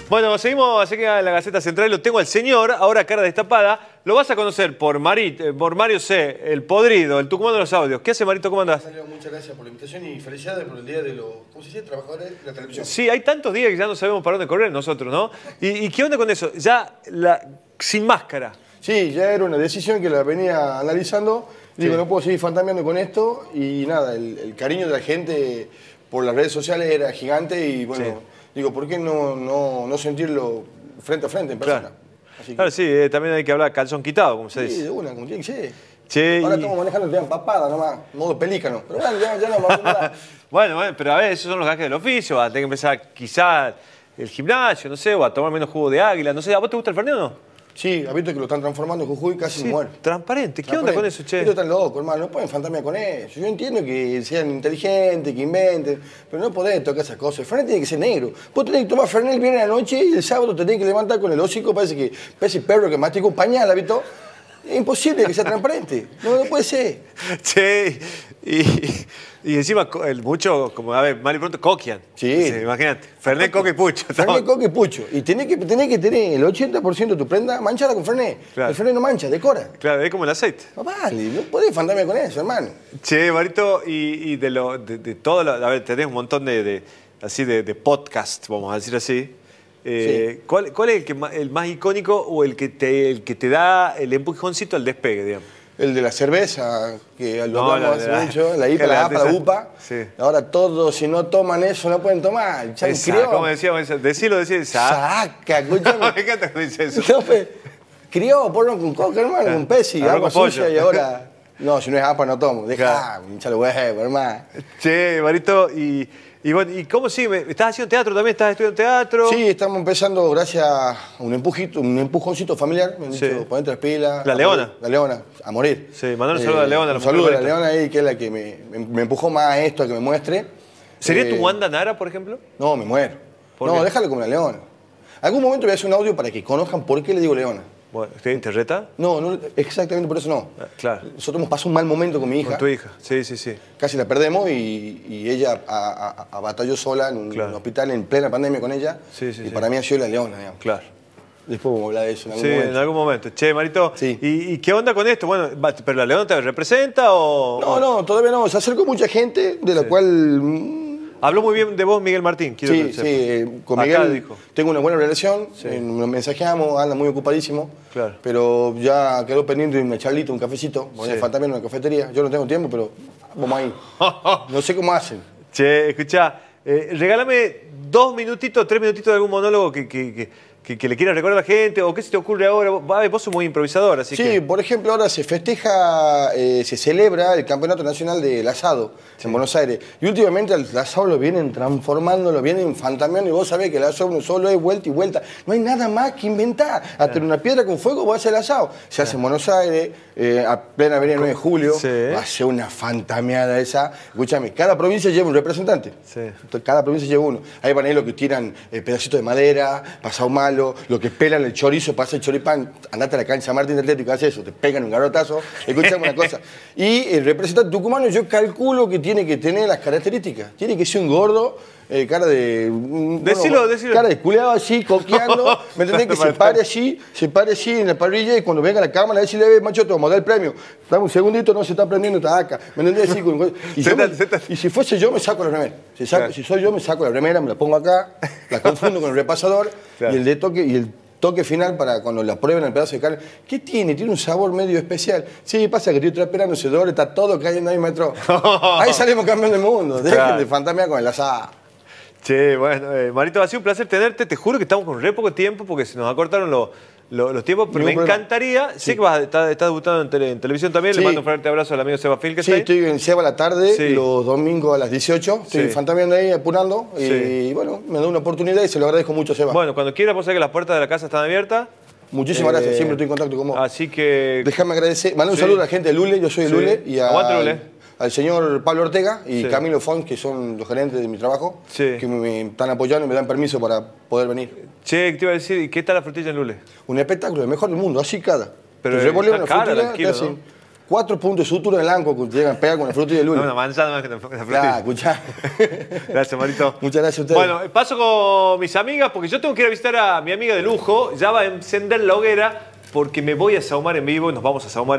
Bueno, seguimos así que en la Gaceta Central. Lo tengo al señor, ahora cara destapada. Lo vas a conocer por Mario C., el podrido, el tucumano de los audios. ¿Qué hace, Marito? ¿Cómo andás? Muchas gracias por la invitación y felicidades por el día de los, ¿cómo se dice?, trabajadores de la televisión. Sí, hay tantos días que ya no sabemos para dónde correr nosotros, ¿no? ¿Y qué onda con eso? Ya sin máscara. Sí, ya era una decisión que la venía analizando. Digo, Sí. no puedo seguir fantameando con esto. Y nada, el cariño de la gente por las redes sociales era gigante. Y bueno, Sí. digo, ¿por qué no sentirlo frente a frente, en persona? Claro. Así que, Claro, sí, también hay que hablar calzón quitado, como se sí, dice. de una, como tiene que ser. Che, Ahora estamos manejando el tema papada nomás, modo pelícano. Pero bueno, ya no vamos a Bueno, pero a ver, esos son los gajes del oficio. Vas a tener que empezar quizás el gimnasio, no sé, o a tomar menos jugo de águila. No sé, ¿a vos te gusta el Fernet o no? Sí, ha visto que lo están transformando en Jujuy, casi me muero. Transparente. ¿Qué onda con eso, che? Esto tan loco, hermano, no pueden fantasmear con eso. Yo entiendo que sean inteligentes, que inventen, pero no podés tocar esas cosas. El Fernet tiene que ser negro. Vos tenés que tomar Fernet el viernes a la noche y el sábado te tenés que levantar con el hocico, parece perro que mastica un pañal, ¿has visto? Es imposible que sea transparente. No puede ser. Che, y encima mucho, como a ver, mal y pronto, coquian. Sí. Imagínate. Fernet, coca y pucho. Fernet, coca y pucho. Y tenés que tener el 80% de tu prenda manchada con Fernet. Claro. El Fernet no mancha, decora. Claro, es como el aceite. No vale, no podés fantasmear con eso, hermano. Che, Marito, y de todo, a ver, tenés un montón de podcast, vamos a decir así. Sí. ¿Cuál es el más icónico o el que te da el empujoncito al despegue, digamos? El de la cerveza, que lo No, hablamos hace mucho, la IPA, la APA, la UPA. Sí. Ahora todos, si no toman eso, no pueden tomar. Ya crió. ¿Cómo decíamos? Decilo. Saca, escúchame. Me encanta que dice eso. No, crió, porno con coca, hermano, con pesi, Arroz agua con pollo. sucia y ahora... No, si no es APA no tomo. Deja, Claro. hincha los huevos, hermano. Che, Marito, y bueno, ¿y cómo sigue? ¿Estás haciendo teatro también? ¿Estás estudiando teatro? Sí, estamos empezando gracias a un empujoncito familiar. Me han Sí. dicho, ponete las pilas. ¿La Leona? La Leona, a morir. Sí, mandar un saludo a la Leona. Un saludo a la Leona ahí, que es la que me empujó más a esto, a que me muestre. ¿Sería tu Wanda Nara, por ejemplo? No, me muero. ¿Por No, qué? déjalo como la Leona. Algún momento voy a hacer un audio para que conozcan por qué le digo Leona. Bueno, ¿te reta? No, exactamente por eso no. Claro. Nosotros hemos pasado un mal momento con mi hija. Con tu hija, sí. Casi la perdemos y ella batalló sola en un Claro. hospital en plena pandemia con ella. Sí, y para mí ha sido la Leona, digamos. Claro. Después vamos a hablar de eso en algún Sí, momento. en algún momento. Che, Marito, Sí. ¿y qué onda con esto? Bueno, ¿pero la Leona te representa o...? No, todavía no. Se acercó mucha gente, de la cual... Habló muy bien de vos Miguel Martín, quiero Sí, que sepas. con Acá Miguel dijo. tengo una buena relación, Sí. nos mensajeamos, anda muy ocupadísimo, Claro. pero ya quedó pendiente de una charlita, un cafecito, voy Sí. a faltar menos en una cafetería, yo no tengo tiempo, pero vamos ahí. No sé cómo hacen. Che, escuchá, regálame 2 minutitos, 3 minutitos de algún monólogo que le quieras recordar a la gente, o qué se te ocurre ahora. Vos sos muy improvisador, así Sí, que... por ejemplo, ahora se festeja, se celebra el Campeonato Nacional del Asado en Buenos Aires. Y últimamente el asado lo vienen transformando, lo vienen fantameando, y vos sabés que el asado no solo es vuelta y vuelta. No hay nada más que inventar. Hasta en una piedra con fuego vos haces el asado. Se hace en Buenos Aires, a plena avenida 9 de julio. Sí. Va a ser una fantameada esa. Escúchame, cada provincia lleva un representante. Sí. Cada provincia lleva uno. Ahí van a ir los que tiran pedacitos de madera, pasado malo, los que pelan el chorizo, pasa el choripán, andate a la cancha Martín del Atlético, hace eso, te pegan un garrotazo. Escúchame una cosa. Y el representante tucumano yo calculo que tiene que tener las características. Tiene que ser un gordo, cara de... Decilo. Cara de culeado así, coqueando. ¿Me entendés? Que se pare así en la parrilla y cuando venga la cámara, decirle, macho, te vamos a dar el premio. Dame un segundito, no se está prendiendo esta acá. ¿Me entendés? Así, y si fuese yo, me saco la remera. Si soy yo, me saco la remera, me la pongo acá, la confundo con el repasador Claro. y el toque final para cuando la prueben el pedazo de carne. ¿Qué tiene? Tiene un sabor medio especial. Sí, pasa que estoy esperando ese doble, está todo cayendo ahí, maestro. Ahí salimos campeón del mundo. Dejen Claro. de fantamear con el asado. Che, bueno, Marito, ha sido un placer tenerte. Te juro que estamos con re poco tiempo porque se nos acortaron los tiempos, pero Ningún me problema. encantaría. Sé que estás debutando en televisión también. Sí. Le mando un fuerte abrazo al amigo Seba Phil que Sí, está ahí. estoy en Seba a la tarde, Sí. los domingos a las 18. Estoy Sí. fantameando ahí, apurando. Sí. Y bueno, me da una oportunidad y se lo agradezco mucho, Seba. Bueno, cuando quieras, vos sabés que las puertas de la casa están abiertas. Muchísimas gracias, siempre estoy en contacto con vos. Así que... Déjame agradecer, mandar un Sí. saludo a la gente de Lule, yo soy de Sí. Lule. Y Aguante, Lule. al señor Pablo Ortega y Sí. Camilo Font, que son los gerentes de mi trabajo, Sí. que me están apoyando y me dan permiso para poder venir. Che, ¿qué te iba a decir? ¿Y qué tal la frutilla en Lule? Un espectáculo, el mejor del mundo, así cada. Pero Te revolea está una cara frutilla, el kilo, te hacen- ¿no? 4 puntos de sutura en el anco que llegan a pegar con el fruto y el No, lulo. una manzana más que una fruta. Claro, escuchá. Gracias, Marito. Muchas gracias a ustedes. Bueno, paso con mis amigas, porque yo tengo que ir a visitar a mi amiga de lujo. Ya va a encender la hoguera, porque me voy a sahumar en vivo y nos vamos a sahumar.